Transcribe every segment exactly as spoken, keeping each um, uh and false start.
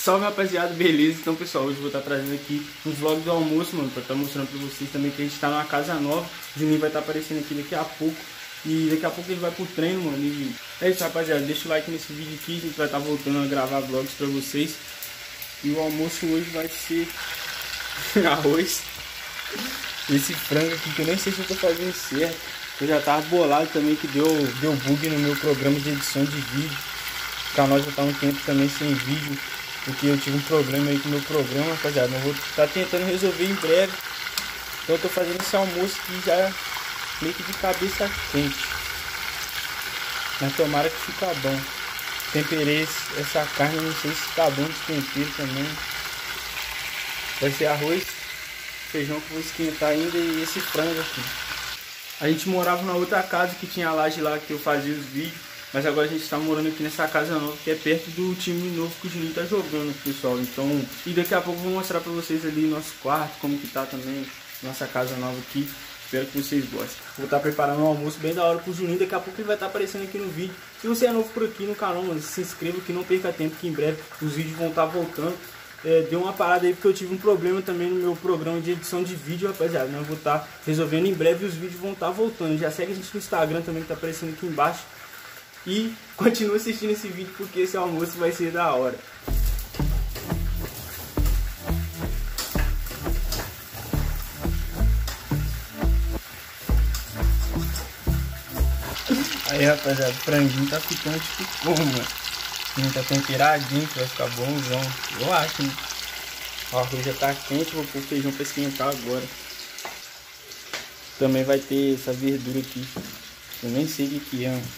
Salve, rapaziada, beleza? Então, pessoal, hoje eu vou estar trazendo aqui um vlog do almoço, mano, pra estar mostrando pra vocês também que a gente tá numa casa nova. O Juninho vai estar aparecendo aqui daqui a pouco. E daqui a pouco ele vai pro treino, mano. E é isso, rapaziada, deixa o like nesse vídeo aqui. A gente vai estar voltando a gravar vlogs pra vocês. E o almoço hoje vai ser arroz. Esse frango aqui que eu nem sei se eu tô fazendo certo. Eu já tava bolado também que deu, deu bug no meu programa de edição de vídeo. O canal já tá um tempo também sem vídeo, porque eu tive um problema aí com o meu programa, rapaziada. Eu vou estar tentando resolver em breve. Então eu tô fazendo esse almoço aqui já meio que de cabeça quente. Mas tomara que fica bom. Temperei essa carne, não sei se tá bom de tempero também. Vai ser arroz, feijão que eu vou esquentar ainda e esse frango aqui. A gente morava na outra casa que tinha a laje lá que eu fazia os vídeos. Mas agora a gente tá morando aqui nessa casa nova, que é perto do time novo que o Juninho tá jogando, pessoal. Então, e daqui a pouco eu vou mostrar pra vocês ali nosso quarto, como que tá também, nossa casa nova aqui. Espero que vocês gostem. Vou estar preparando um almoço bem da hora pro Juninho, daqui a pouco ele vai estar aparecendo aqui no vídeo. Se você é novo por aqui no canal, mano, se inscreva que não perca tempo, que em breve os vídeos vão estar voltando. É, deu uma parada aí porque eu tive um problema também no meu programa de edição de vídeo, rapaziada. Eu vou estar resolvendo em breve e os vídeos vão estar voltando. Já segue a gente no Instagram também, que tá aparecendo aqui embaixo. E continua assistindo esse vídeo porque esse almoço vai ser da hora. Aí, rapaziada, o franguinho tá ficando tipo como, mano? Ele tá temperadinho, que vai ficar bonzão. Eu acho, né? O arroz já tá quente, vou pôr o feijão pra esquentar agora. Também vai ter essa verdura aqui. Eu nem sei o que que é, mano.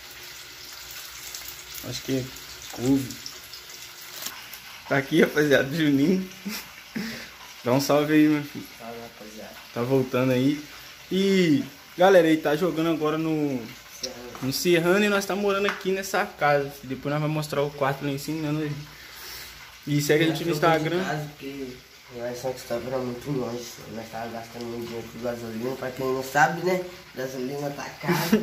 Acho que é couve. Tá aqui, rapaziada, Juninho. Dá um salve aí, meu filho. Salve, rapaziada. Tá voltando aí. E, galera, ele tá jogando agora no... no Serrano e nós tá morando aqui nessa casa. Depois nós vamos mostrar o quarto lá em cima, né? E segue a gente no Instagram. Porque nós só estamos muito longe. Nós estávamos gastando muito dinheiro com gasolina. Pra quem não sabe, né? Gasolina tá cara.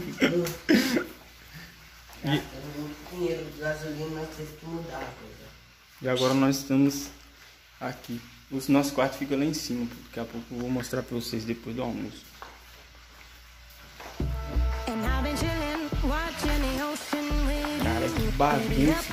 Gastando muito dinheiro com gasolina, nós temos que mudar, coisa. E agora nós estamos aqui. O nosso quarto fica lá em cima. Daqui a pouco eu vou mostrar pra vocês depois do almoço. Cara, que bagunça.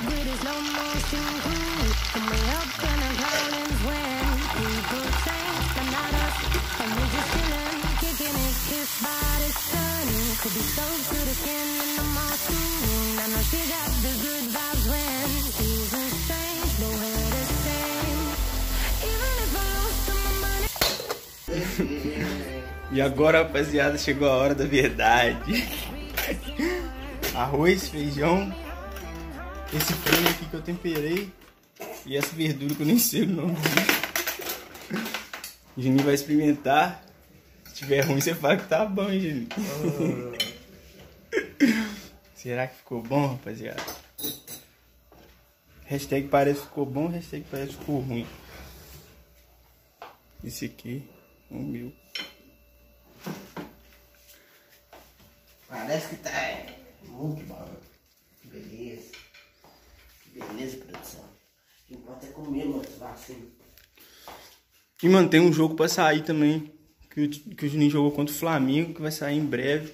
E agora, rapaziada, chegou a hora da verdade. Arroz, feijão, esse frango aqui que eu temperei e essa verdura que eu nem sei o nome. O Juninho vai experimentar. Se tiver ruim, você fala que tá bom, hein, Juninho? Será que ficou bom, rapaziada? Hashtag parece que ficou bom, hashtag parece que ficou ruim. Esse aqui, o meu. Parece que tá muito bom. Que beleza. Que beleza, produção. O que importa é comer, mano. Assim. E, mano, tem um jogo pra sair também. Que o, que o Juninho jogou contra o Flamengo, que vai sair em breve.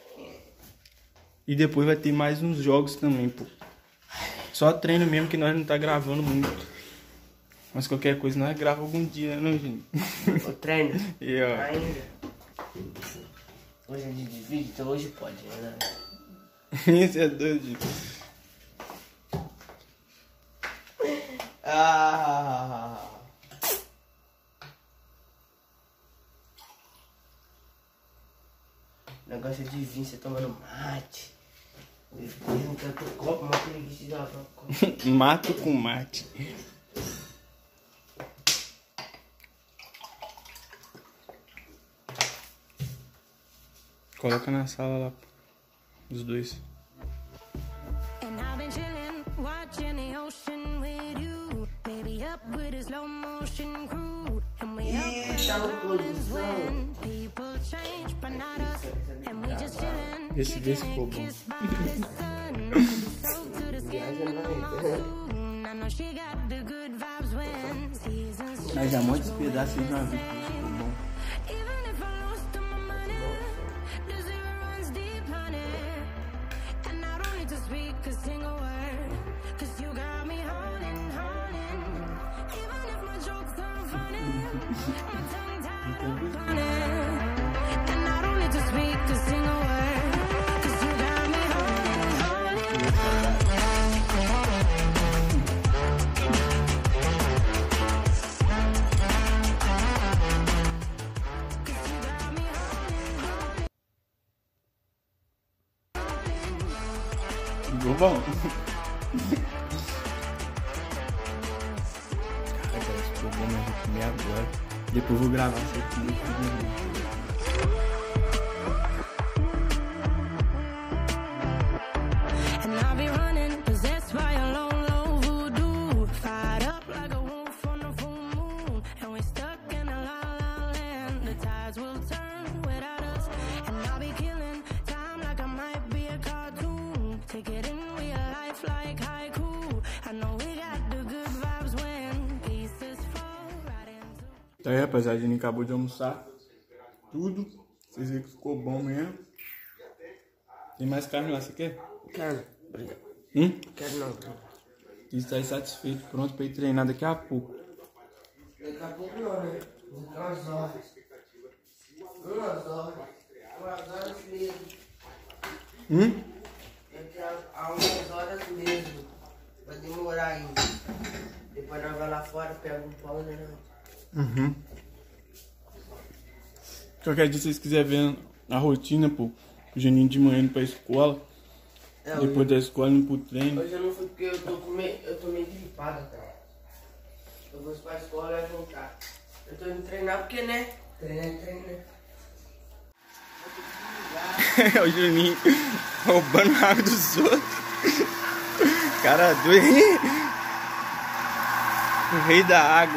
E depois vai ter mais uns jogos também, pô. Só treino mesmo que nós não tá gravando muito. Mas qualquer coisa nós gravamos algum dia, né, Juninho? O treino? E, ó. Ainda. Hoje é dia de vídeo, então hoje pode, né? Esse é doido. Ah. O negócio é de vir, você tomando mate. Meu Deus, não quero ter copo, mas preguiça de lavar o copo. Mato com mate. Coloca na sala lá, os dois. Ih, tá no posição. Esse desse ficou bom. Viaja mais. Mas já muitos pedaços de uma vez, ficou bom. Ficou bom. Cara, ficou bom, mas vou comer agora. Depois eu vou gravar isso aqui. Então aí, rapaziada, a gente acabou de almoçar tudo. Vocês viram que ficou bom mesmo. Tem mais carne lá, você quer? Quero, obrigado. Hum? Quero não, obrigado. E está aí satisfeito, pronto pra ir treinar daqui a pouco. Daqui a pouco não, né? Daqui a umas horas. Umas horas. Umas horas mesmo. Hum? Daqui a, a umas horas mesmo. Vai demorar ainda. Depois nós vamos lá fora, pega um pão, né? Uhum. Qualquer dia vocês quiserem ver a rotina, pô, o Juninho de manhã indo pra escola, é, depois hoje, da escola indo pro treino. Hoje eu não fui porque eu tô, com meio, eu tô meio gripado, cara. Eu vou pra escola e voltar. Eu tô indo treinar porque, né? Treinar, treinar. O Juninho roubando a água dos outros. Cara doido. O rei da água.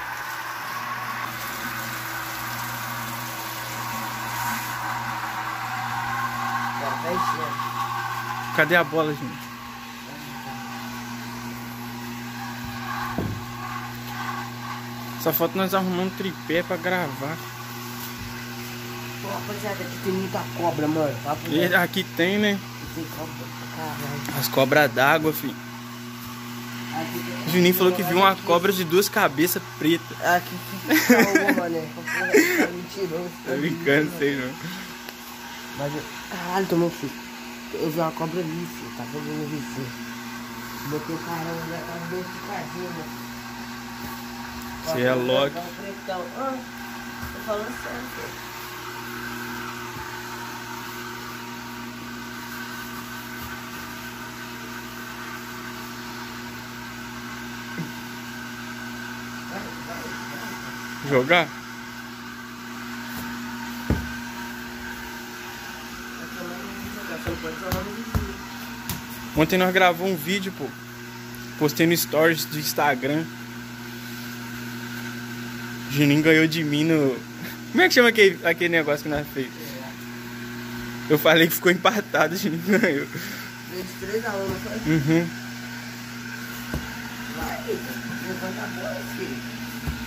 Cadê a bola, gente? Só falta nós arrumar um tripé pra gravar. Pô, rapaziada, aqui tem muita cobra, mano. E aqui tem, né? Tem cobra pra caralho. As cobras d'água, filho. O Juninho falou que viu uma cobra de duas cabeças pretas. Aqui fica uma, né? Tá mentiroso. Tá brincando, sei não. Mas eu... Caralho, tomou filho. Eu vi uma cobra ali, filho. Tá fazendo o vizinho. Botei o caramba, já tava bem ficadinho, né? Você é louco. Ah, tô falando sério, filho. Jogar? Ontem nós gravamos um vídeo, pô. Postei no stories do Instagram. Juninho ganhou de mim no... Como é que chama aquele, aquele negócio que nós fez? Eu falei que ficou empatado, o Juninho ganhou. três a um, não foi? Uhum. Vai, levanta a bola, filho.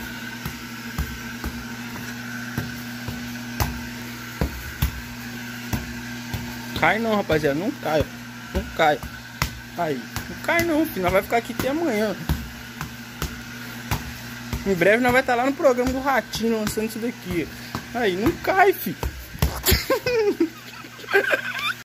Cai não, rapaziada, não cai. Não cai. Aí, não cai não, filho. Nós vai ficar aqui até amanhã. Em breve nós vai estar lá no programa do Ratinho lançando isso daqui. Aí, não cai, filho.